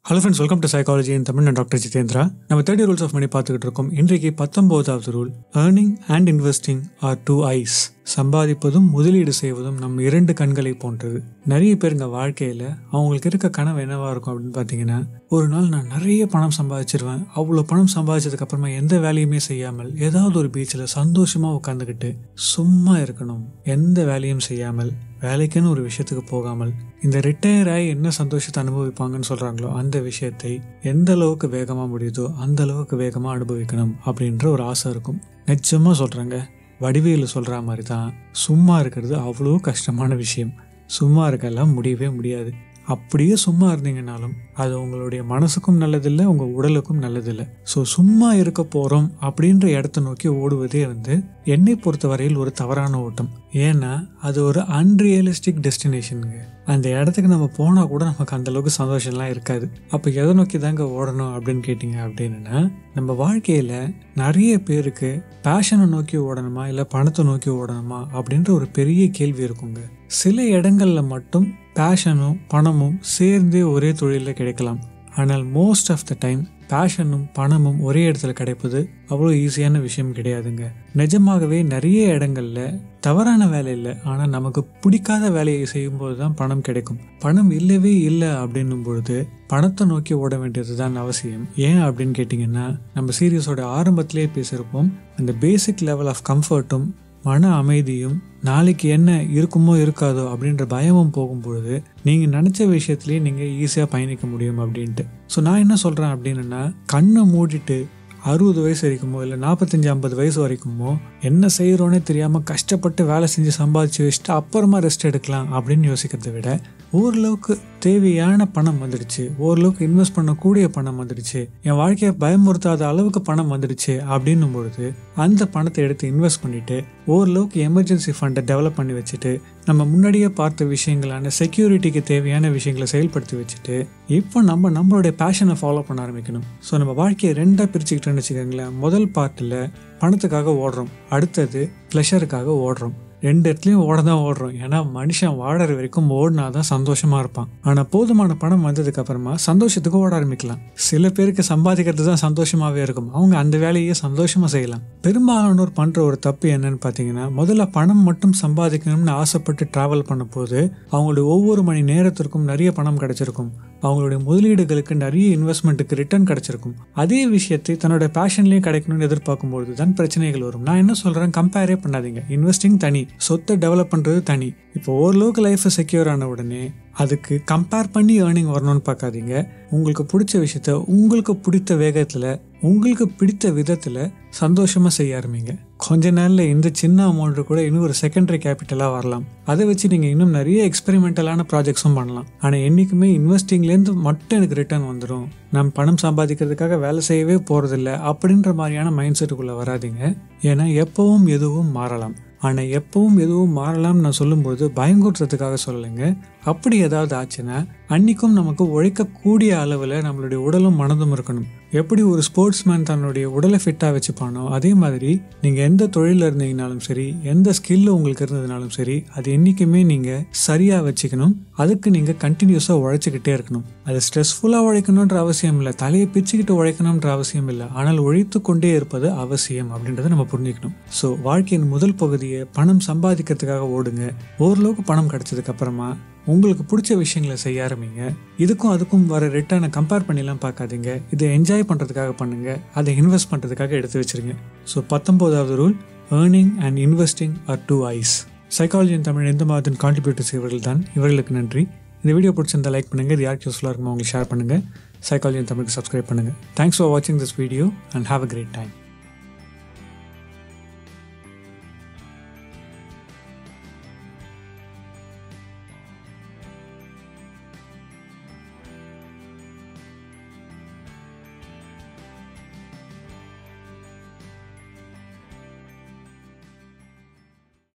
Hello friends, welcome to psychology in Tamil. நான் doctor Jitendra. நம்ம 30 rules of money பார்த்துக்கிட்டு இருக்கோம். இன்றைக்கு 19வது rule, earning and investing are two eyes. சம்பாதிப்பதும் முதலீடு செய்வதும் நம்ம இரண்டு கண்களை போன்றது. நிறைய பேருங்க வாழ்க்கையில் அவங்களுக்கு இருக்க கனவு என்னவா இருக்கும் அப்படின்னு பார்த்தீங்கன்னா, ஒரு நாள் நான் நிறைய பணம் சம்பாதிச்சிருவேன், அவ்வளோ பணம் சம்பாதிச்சதுக்கு அப்புறமா எந்த வேலையுமே செய்யாமல் ஏதாவது ஒரு பீச்சில் சந்தோஷமாக உட்காந்துக்கிட்டு சும்மா இருக்கணும், எந்த வேலையும் செய்யாமல், வேலைக்குன்னு ஒரு விஷயத்துக்கு போகாமல், இந்த ரிட்டையர் ஆகி என்ன சந்தோஷத்தை அனுபவிப்பாங்கன்னு சொல்கிறாங்களோ அந்த விஷயத்தை எந்த அளவுக்கு வேகமாக முடியுதோ அந்த அளவுக்கு வேகமாக அனுபவிக்கணும் அப்படின்ற ஒரு ஆசை இருக்கும். நிச்சயமாக சொல்கிறாங்க, வடிவேலு சொல்கிற மாதிரி தான் சும்மா இருக்கிறது அவ்வளோ கஷ்டமான விஷயம். சும்மா இருக்கெல்லாம் முடியவே முடியாது. அப்படியே சும்மா இருந்தீங்கன்னாலும் அது உங்களுடைய மனசுக்கும் நல்லதில்லை, உங்கள் உடலுக்கும் நல்லதில்லை. ஸோ சும்மா இருக்க போகிறோம் அப்படின்ற இடத்த நோக்கி ஓடுவதே என்னை பொறுத்தவரையில் ஒரு தவறான ஓட்டம். ஏன்னா அது ஒரு அன்ரியலிஸ்டிக் டெஸ்டினேஷனுங்க. அந்த இடத்துக்கு நம்ம போனால் கூட நமக்கு அந்தளவுக்கு சந்தோஷம்லாம் இருக்காது. அப்போ எதை நோக்கி தாங்க ஓடணும் அப்படின்னு கேட்டிங்க அப்படின்னா, நம்ம வாழ்க்கையில் நிறைய பேருக்கு பேஷனை நோக்கி ஓடணுமா இல்லை பணத்தை நோக்கி ஓடணுமா அப்படின்ற ஒரு பெரிய கேள்வி இருக்குங்க. சில இடங்களில் மட்டும் பேஷனும் பணமும் சேர்ந்தே ஒரே தொழிலில் கிடைக்கலாம். ஆனால் மோஸ்ட் ஆஃப் த டைம் பேஷனும் பணமும் ஒரே இடத்துல கிடைப்பது அவ்வளோ ஈஸியான விஷயம் கிடையாதுங்க. நிஜமாகவே நிறைய இடங்கள்ல தவறான வேலை இல்லை, ஆனால் நமக்கு பிடிக்காத வேலையை செய்யும்போது தான் பணம் கிடைக்கும். பணம் இல்லவே இல்லை அப்படின்னும் பொழுது பணத்தை நோக்கி ஓட வேண்டியது தான் அவசியம். ஏன் அப்படின்னு கேட்டிங்கன்னா, நம்ம சீரியஸோட ஆரம்பத்திலே பேசியிருப்போம், அந்த பேசிக் லெவல் ஆஃப் கம்ஃபர்ட்டும் மன அமைதியும் நாளைக்கு என்ன இருக்குமோ இருக்காதோ அப்படின்ற பயமும் போகும்பொழுது நீங்கள் நினச்ச விஷயத்துலேயே நீங்கள் ஈஸியாக பயணிக்க முடியும் அப்படின்ட்டு. ஸோ நான் என்ன சொல்கிறேன் அப்படின்னா, கண்ணை மூடிட்டு 60 வயசு வரைக்குமோ இல்லை 45-50 வயசு வரைக்குமோ என்ன செய்கிறோன்னே தெரியாமல் கஷ்டப்பட்டு வேலை செஞ்சு சம்பாதிச்சு வச்சுட்டு அப்புறமா ரெஸ்ட் எடுக்கலாம் அப்படின்னு யோசிக்கிறத விட, ஓரளவுக்கு தேவையான பணம் வந்துடுச்சு, ஓரளவுக்கு இன்வெஸ்ட் பண்ணக்கூடிய பணம் வந்துடுச்சு, என் வாழ்க்கையை பயமுறுத்தாத அளவுக்கு பணம் வந்துடுச்சு அப்படின்னும் பொழுது அந்த பணத்தை எடுத்து இன்வெஸ்ட் பண்ணிட்டு ஓரளவுக்கு எமர்ஜென்சி ஃபண்டை டெவலப் பண்ணி வச்சுட்டு நம்ம முன்னாடியே பார்த்த விஷயங்களான செக்யூரிட்டிக்கு தேவையான விஷயங்களை செயல்படுத்தி வச்சுட்டு இப்போ நம்மளுடைய பேஷனை ஃபாலோ பண்ண ஆரம்பிக்கணும். ஸோ நம்ம வாழ்க்கையை ரெண்டாக பிரிச்சுக்கிட்டோன்னு வச்சுக்கோங்களேன். முதல் பார்ட்டில் பணத்துக்காக ஓடுறோம், அடுத்தது ப்ளஷருக்காக ஓடுறோம். ரெண்டு இடத்துலையும் ஓடுறோம். ஏன்னா மனுஷன் வாழற வரைக்கும் ஓடினா தான் சந்தோஷமா இருப்பான். ஆனால் போதுமான பணம் வந்ததுக்கு அப்புறமா சந்தோஷத்துக்கு ஓட ஆரம்பிக்கலாம். சில பேருக்கு சம்பாதிக்கிறது தான் சந்தோஷமாவே இருக்கும், அவங்க அந்த வேலையே சந்தோஷமா செய்யலாம். பெரும்பாலானோர் பண்ற ஒரு தப்பு என்னன்னு பார்த்தீங்கன்னா, முதல்ல பணம் மட்டும் சம்பாதிக்கணும்னு ஆசைப்பட்டு டிராவல் பண்ண போது அவங்களுடைய ஒவ்வொரு மணி நேரத்திற்கும் நிறைய பணம் கிடைச்சிருக்கும், அவங்களுடைய முதலீடுகளுக்கு நிறைய இன்வெஸ்ட்மெண்ட்டுக்கு ரிட்டர்ன் கிடைச்சிருக்கும். அதே விஷயத்தை தன்னோட பேஷன்லேயும் கிடைக்கணும்னு எதிர்பார்க்கும் போது தான் பிரச்சனைகள் வரும். நான் என்ன சொல்றேன், கம்பேரே பண்ணாதீங்க. இன்வெஸ்டிங் தனி, சொத்தை டெவலப் பண்ணுறது தனி. இப்போ ஓரளவுக்கு லைஃப்பை செக்யூர் ஆன உடனே அதுக்கு கம்பேர் பண்ணி ஏர்னிங் வரணும்னு பார்க்காதீங்க. உங்களுக்கு பிடிச்ச விஷயத்த உங்களுக்கு பிடித்த வேகத்தில் உங்களுக்கு பிடித்த விதத்தில் சந்தோஷமாக செய்ய ஆரம்பிங்க. கொஞ்ச நாளில் இந்த சின்ன அமௌண்ட்டு கூட இன்னும் ஒரு செகண்டரி கேபிட்டலாக வரலாம். அதை வச்சு நீங்கள் இன்னும் நிறைய எக்ஸ்பெரிமெண்டலான ப்ராஜெக்ட்ஸும் பண்ணலாம். ஆனால் என்றைக்குமே இன்வெஸ்டிங்லேருந்து மட்டும் எனக்கு ரிட்டர்ன் வந்துடும், நான் பணம் சம்பாதிக்கிறதுக்காக வேலை செய்யவே போகிறதில்ல அப்படின்ற மாதிரியான மைண்ட் செட்டுக்குள்ளே வராதிங்க. ஏன்னா எப்பவும் எதுவும் மாறலாம். ஆனால் எப்பவும் எதுவும் மாறலாம்னு நான் சொல்லும்போது பயங்கூட்டுறதுக்காக சொல்லலைங்க. அப்படி ஏதாவது ஆச்சுன்னா அன்னைக்கும் நமக்கு உழைக்கக்கூடிய அளவில் நம்மளுடைய உடலும் மனதும் இருக்கணும். எப்படி ஒரு ஸ்போர்ட்ஸ்மேன் தன்னுடைய உடலை ஃபிட்டாக வச்சுப்பானோ அதே மாதிரி நீங்கள் எந்த தொழிலில் இருந்தீங்கனாலும் சரி, எந்த ஸ்கில் உங்களுக்கு இருந்ததுனாலும் சரி, அது என்றைக்குமே நீங்கள் சரியாக வச்சுக்கணும். அதுக்கு நீங்கள் கண்டினியூஸாக உழைச்சிக்கிட்டே இருக்கணும். அது ஸ்ட்ரெஸ்ஃபுல்லாக உழைக்கணுன்ற அவசியம் இல்லை, தலையை பிச்சுக்கிட்டு உழைக்கணுன்ற அவசியம் இல்லை, ஆனால் உழைத்து கொண்டே இருப்பது அவசியம் அப்படின்றத நம்ம புரிஞ்சுக்கணும். ஸோ வாழ்க்கையின் முதல் பகுதியை பணம் சம்பாதிக்கிறதுக்காக ஓடுங்க. ஓரளவுக்கு பணம் கிடைச்சதுக்கு அப்புறமா உங்களுக்கு பிடிச்ச விஷயங்களை செய்ய ஆரம்பிங்க. இதுக்கும் அதுக்கும் வர ரிட்டர்னை கம்பேர் பண்ணிலாம் பார்க்காதீங்க. இதை என்ஜாய் பண்ணுறதுக்காக பண்ணுங்க, அதை இன்வெஸ்ட் பண்ணுறதுக்காக எடுத்து வச்சிருங்க. ஸோ 19வது rule, earning and investing are two eyes. Psychology in Tamil எந்த மாதிரியும் கான்ட்ரிபியூட்டர்ஸ் இவர்கள் தான். இவர்களுக்கு நன்றி. இந்த வீடியோ பிடிச்சிருந்தா லைக் பண்ணுங்கள், இது யாருக்கு யூஸ்ஃபுல்லாக இருக்குமோ உங்களுக்கு ஷேர் பண்ணுங்கள். சைக்காலஜி இன் தமிழுக்கு சப்ஸ்கிரைப் பண்ணுங்கள். தேங்க்ஸ் ஃபார் வாட்சிங் this video and have a great time.